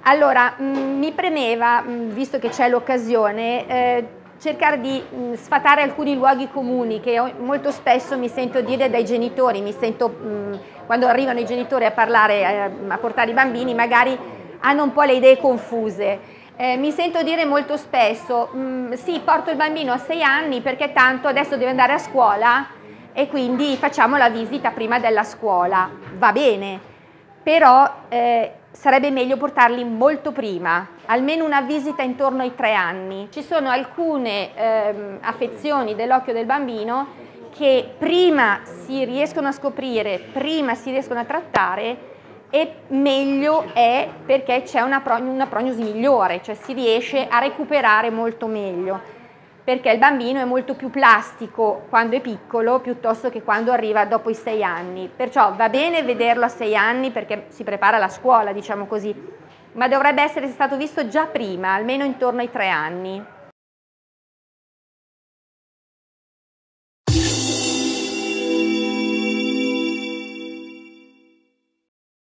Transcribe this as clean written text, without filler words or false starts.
Allora, mi premeva, visto che c'è l'occasione, cercare di sfatare alcuni luoghi comuni che molto spesso mi sento dire dai genitori, quando arrivano i genitori a parlare, a portare i bambini, magari hanno un po' le idee confuse. Mi sento dire molto spesso, sì, porto il bambino a 6 anni perché tanto adesso deve andare a scuola e quindi facciamo la visita prima della scuola. Va bene, però sarebbe meglio portarli molto prima, almeno una visita intorno ai 3 anni. Ci sono alcune affezioni dell'occhio del bambino che prima si riescono a scoprire, prima si riescono a trattare e meglio è perché c'è una prognosi migliore, cioè si riesce a recuperare molto meglio, perché il bambino è molto più plastico quando è piccolo piuttosto che quando arriva dopo i 6 anni. Perciò va bene vederlo a 6 anni perché si prepara alla scuola, diciamo così, ma dovrebbe essere stato visto già prima, almeno intorno ai 3 anni.